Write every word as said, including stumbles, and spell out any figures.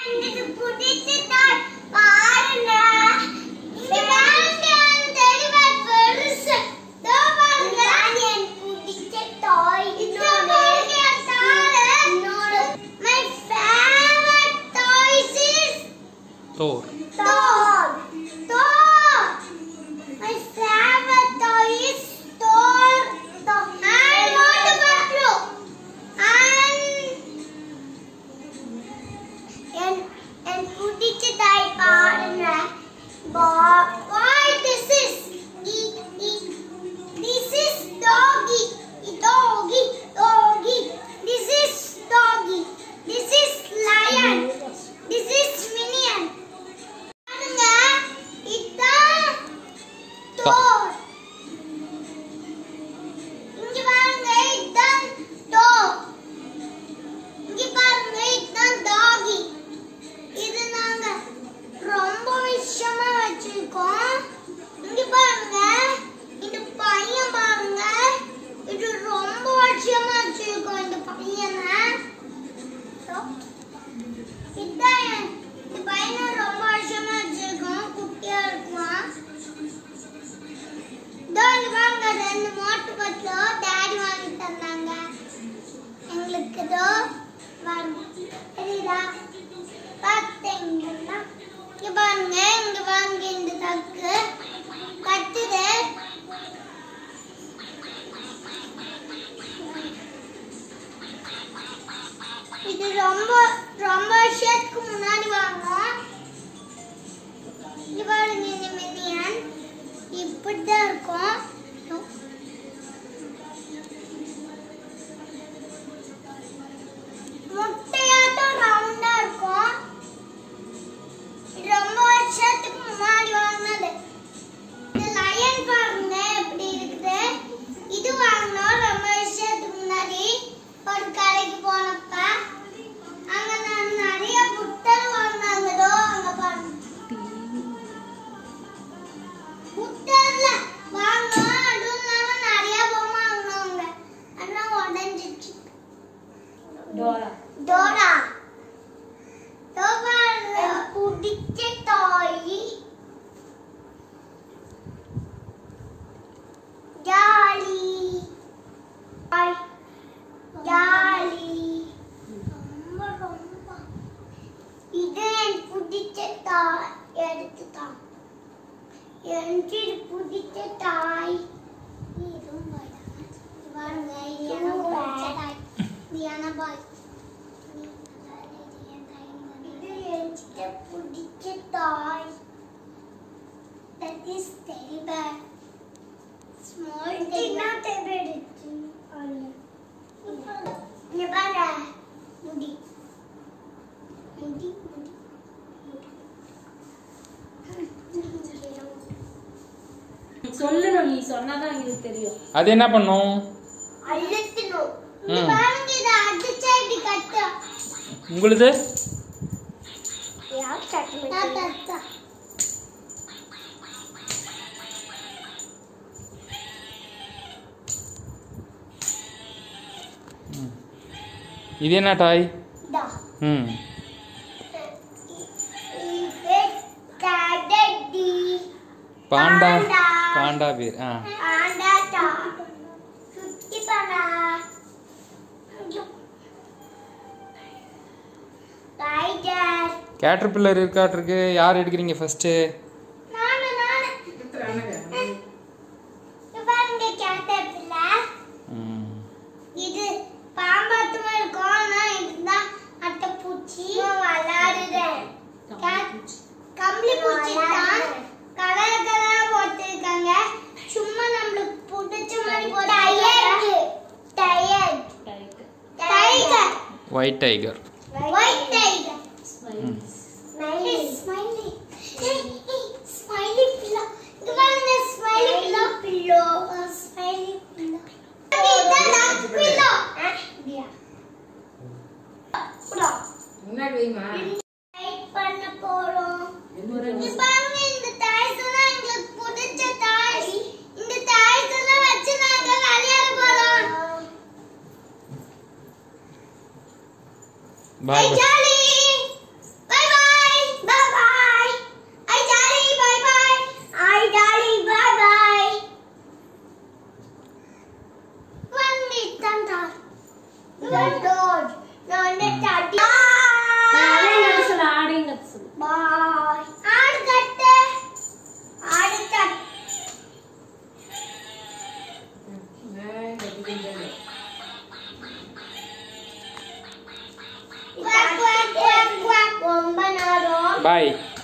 Thor. Thor. Thor. My favorite toy is Thor. Thor. And water bottle. And and and புடிச்ச தாய் பாருங்க. Why this is e, e, this is doggy. Doggy. Doggy. This is doggy. This is lion. This is minion. Thor. இங்க பாருங்க இதான் Thor. இங்க பாருங்க இதான் டாகி. இது நாங்க ரொம்ப விஷயமா வச்சிருக்கோம். இங்க பாருங்க இந்த பையன் பாருங்க இது ரொம்ப விஷயமா வச்சிருக்கோம் இந்த பையனை. இதான் இந்த பையனை ரொம்ப விஷயமா வச்சிருக்கோம். குட்டியா இருக்குமா? தோனி வாங்க ரெண்டு மோட்டு பட்லோ டாடி வாங்கி தந்தாங்க எங்களுக்கு. தோ வாங்க சரிடா பார்த்தீங்களா? இங்க பாருங்க இங்க வாங்க இந்த தக்கு கட்டுது. இது ரொம்ப ரொம்ப வருஷத்துக்கு முன்னாடி வாங்கினோம். இங்க பாருங்க இந்த மினியன் இப்படிதான் இருக்கும். முட்டையாட்டம் ரவுண்டா இருக்கும். இது ரொம்ப வருஷத்துக்கு முன்னாடி வாங்கினது. இந்த லயன் பாருங்க எப்படி இருக்குது. இது வாங்கினோம் ரொம்ப வருஷத்துக்கு முன்னாடி ஒரு கடைக்கு போனப்ப. அங்க நான் நிறைய புத்தர் வாங்கினாங்கதோ அங்க பாருங்க. புத்தர்ல வாங்கினோம். அதுவும் இல்லாம நிறைய பொம்மை வாங்கினோங்க. ஆனா உடஞ்சிச்சு. டோரா டோரா டோரா புடிச்ச டாய் ஜாலி டாய் ஜாலி ரொம்ப ரொம்ப இது என் புடிச்ச டாய் எடுத்துட்டான். எனக்கு புடிச்ச டாய் இதுவும் பாருங்க எனக்கு புடிச்ச டாய் Diana boy. இது எனக்கு புடிச்ச toy. That is teddy bear. Small teddy bear. Teddy bear. இங்க பாரு முடி முடி முடி சொல்லணும். நீ சொன்னாதான் எனக்கு தெரியும். அது என்ன பண்ணும்? அழுத்தணும். இங்க பாருங்க இத அடிச்சா இப்படி கட்ட. உங்களுக்கு யார் கட்டணும்? நான் கட்ட. இது என்ன டாய்? டா. ம். இது டாடடி. பாண்டா பாண்டா பேர். ஆ. பாண்டா டா. சுத்தி பாண்டா. டைகர். கேட்டர்பில்லர் இருக்காட்டிருக்கு. யார் எடுக்கிறீங்க ஃபர்ஸ்ட்? நானு நானு. இது பாருங்க கேட்டர்பில்லர். ம். இது பாம்பாட்டமா இருக்கும். ஆனா இதுதான் அட்டைப்பூச்சி. விளையாடுறேன். கம்பளி பூச்சி தான் கலர் கலரா போட்டிருக்காங்க. சும்மா நம்மளுக்கு பிடிச்ச மாதிரி போட்டிருக்காங்க. Tiger tiger white tiger. White tiger. Smiley smiley smiley pillow. இது பாருங்க smiley pillow pillow smiley pillow. இதுதான் டாக் பில்லோ. அப்படியா? புடா. முன்னாடி வைமா. டைப் பண்ண போறோம். இது பாருங்க இந்த டாய்ஸ் எல்லாம் எங்களுக்கு பிடிச்ச டாய்ஸ். இந்த டாய்ஸ் எல்லாம் வச்சு நாங்க விளையாட போறோம். Bye jolly. Bye dog. நான் தட்டி. ஆடை கத்து சொல்லு ஆடை கத்து சொல்லு. பாய். ஆடு கட்டு. ஆடு கட்டு. Quack quack quack quack. ரொம்ப நேரம். Bye.